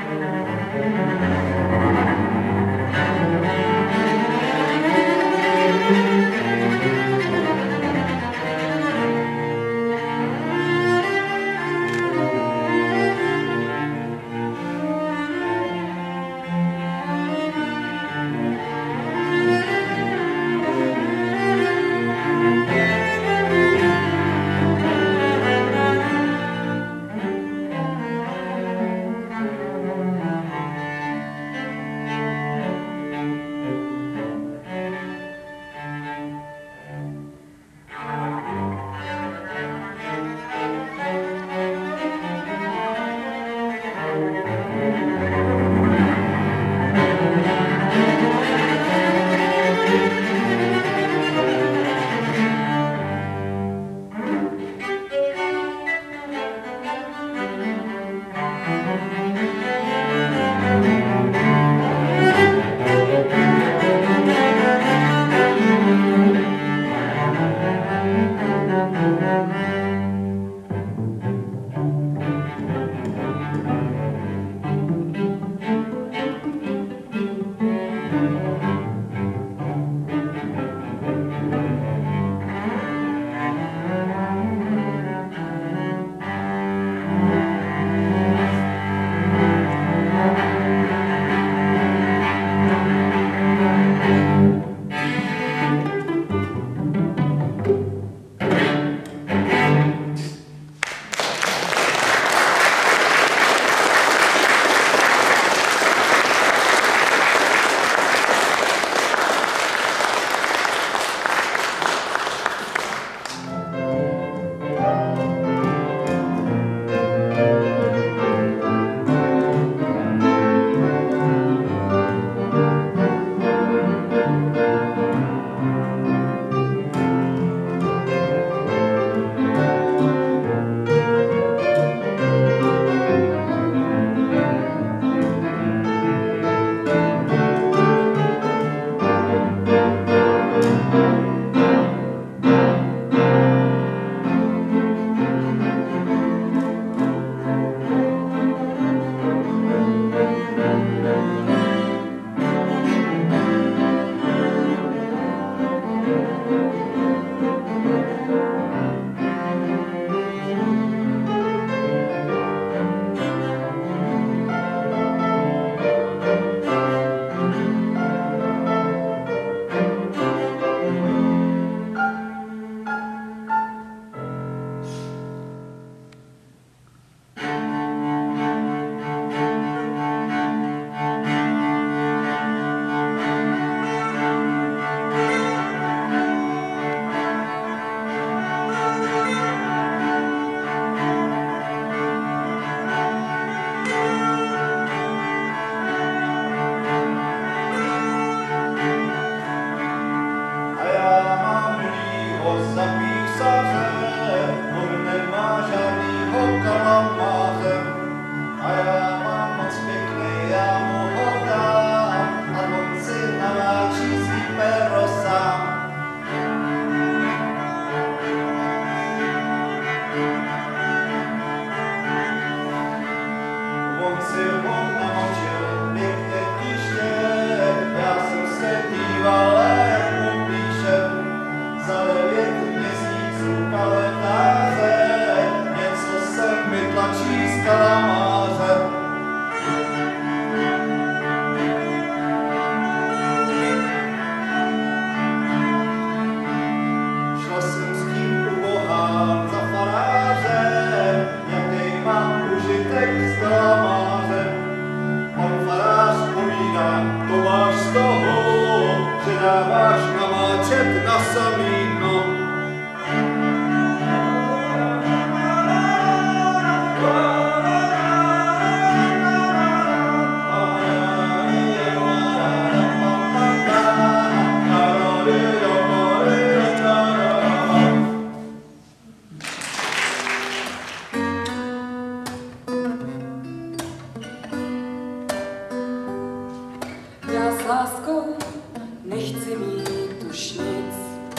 láskou nechci mít už nic.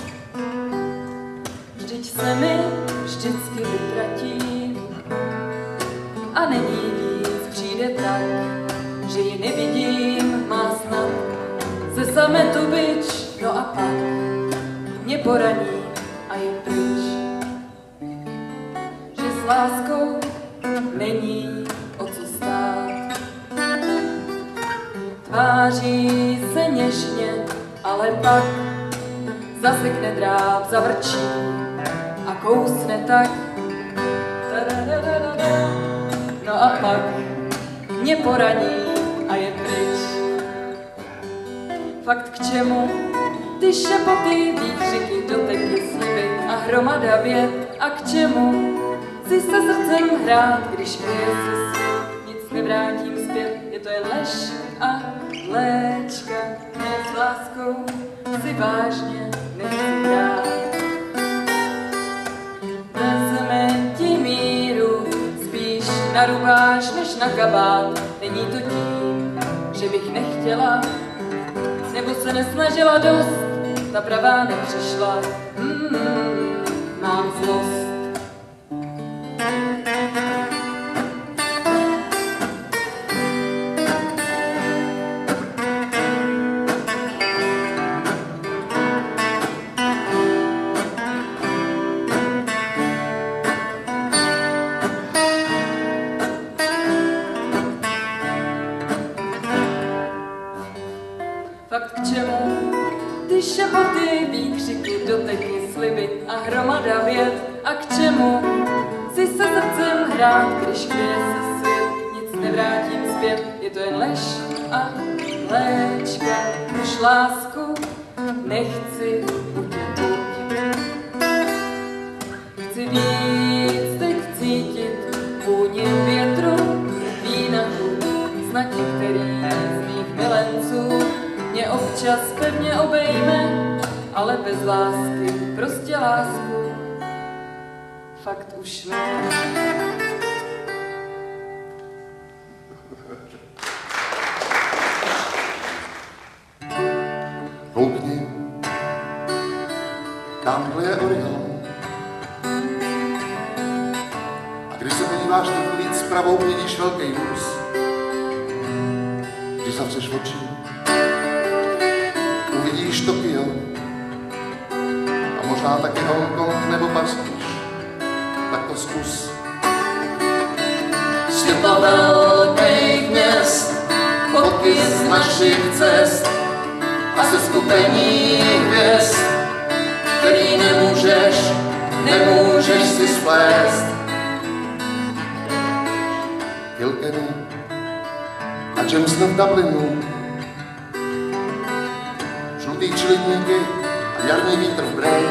Vždyť se mi vždycky vytratí a není víc, přijde tak, že ji nevidím, má snad ze sametu bič, no a pak mě poraní a je pryč. Že s láskou není o co stát. Tváří se něžně, ale pak zasekne dráp, zavrčí a kousne tak. No a pak mě poraní a je pryč. Fakt k čemu ty šepoty, výkřiky, doteky, sliby a hromada vět? A k čemu si se srdcem hrát, když kryje se svět? Nic nevrátím zpět, je to jen lež a léčka. Ne s láskou si vážně nechci hrát. Vezme ti míru, spíš narubáš než na kabát. Není to tím, že bych nechtěla, nebo se nesnažila dost, ta pravá nepřišla. Mám zlost. Fakt k čemu ty šepoty, výkřiky, doteky, sliby a hromada vět? A k čemu si se srdcem hrát, když kryje se svět? Nic nevrátím zpět, je to jen lež a léčka. Už lásku nechci, buď je buď. Chci víc teď cítit vůni větru, výnachu, znaky, který z mých milenců mě občas pevně obejme, ale bez lásky, prostě lásku fakt už ne. Koukni, tamhle je Orion. A když se podíváš trochu víc pravou, vidíš velký vůz. Když zavřeš oči, uvidíš Tokio a možná taky Hongkong nebo Paříž, tak to zkus. Světla velkých měst, fotky z našich cest a se skupení hvězd, který nemůžeš si splést. Kilkenny a Jameson v Dublinu, žlutý čilidníky a jarní vítr v Bray,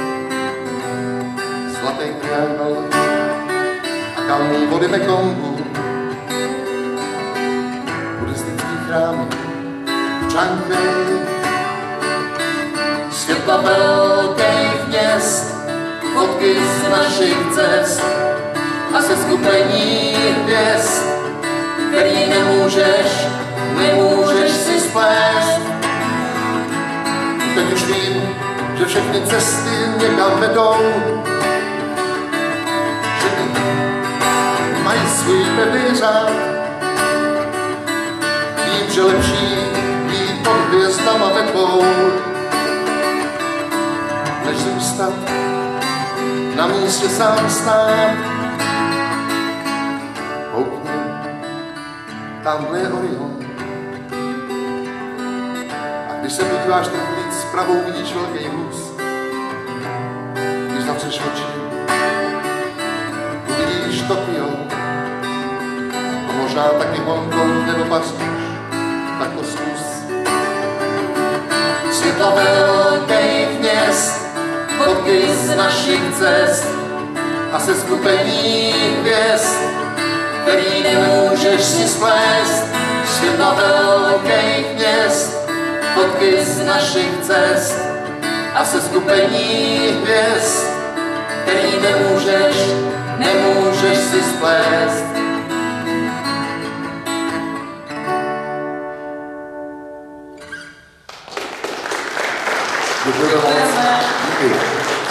zlatý triangl a kalný vody Mekongu, buddhistický chrámy v Čangrej, světla velkých měst, fotky z našich cest a se skupení hvězd, který nemůžeš si splést. Teď už vím, že všechny cesty někam vedou, že mají svůj pevný řád. Vím, že lepší jít pod hvězdama ve dvou, než zůstat na místě sám stát. Koukni, tamhle je Orion. A když se podíváš trochu víc zpravou, vidíš velký vůz. Když zavřeš oči, uvidíš Tokio a možná taky Hongkong nebo Paříž, tak to zkus. Světla velkých měst, fotky z našich cest a se skupení hvězd, který nemůžeš si splést. Světla velkých měst, fotky z našich cest a se skupení hvězd, který nemůžeš si splést. Děkujeme. Díky.